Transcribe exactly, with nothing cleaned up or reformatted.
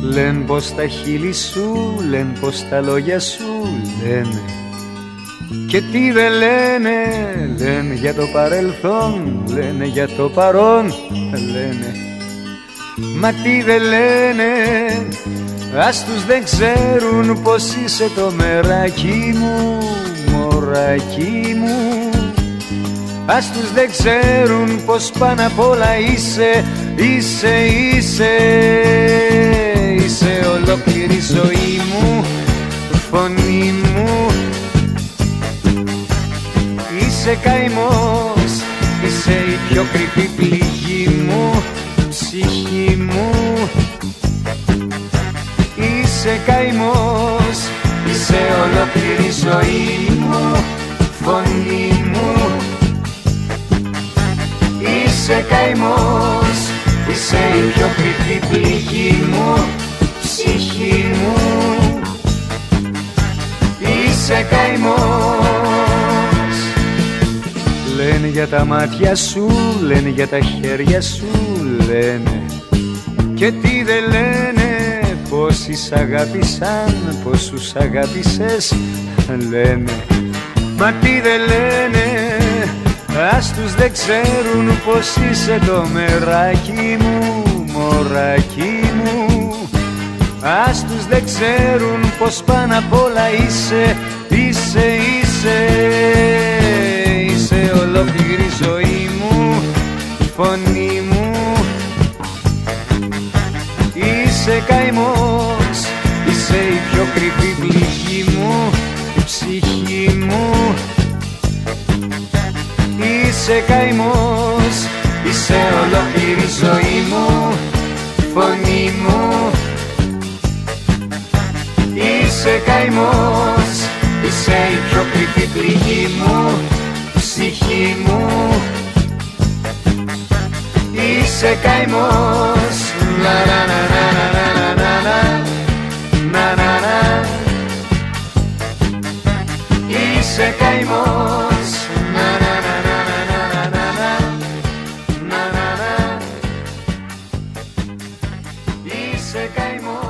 Λένε πως τα χείλη σου, λένε πως τα λόγια σου λένε. Και τι δεν λένε, λένε για το παρελθόν, λένε για το παρόν, λένε. Μα τι δεν λένε, ας τους δεν ξέρουν πως είσαι το μεράκι μου, μωράκι μου. Ας τους δεν ξέρουν πως πάνω απ' όλα είσαι, είσαι, είσαι. Είσαι ολόκληρη ζωή μου, φωνή μου. Είσαι καημός, είσαι η πιο κρυφή πληγή μου, ψυχή μου. Είσαι καημός, είσαι ολόκληρη ζωή μου, φωνή μου. Είσαι καημός, είσαι η πιο κρυφή πληγή μου, ψυχή μου. Είσαι καημός. Λένε για τα μάτια σου, λένε για τα χέρια σου, λένε. Και τι δεν λένε, πόσοι σ' αγάπησαν, πόσους αγάπησες, λένε. Μα τι δεν λένε, ας τους δεν ξέρουν πως είσαι το μεράκι μου, μωράκι μου. Ας τους δεν ξέρουν πως πάνω απ' όλα είσαι, είσαι, είσαι. Είσαι ολόκληρη ζωή μου, φωνή μου. Είσαι καημός, είσαι η πιο κρυφή πληγή μου, ψυχή μου. Είσαι καημός, είσαι ολόκληρη ζωή μου, φωνή μου. Είσαι καημός, είσαι η πιο κρυφή πληγή μου, ψυχή μου. Είσαι καημός, να να να να να να να να να. Είσαι καημός, να να να να να να να να. Είσαι καημός.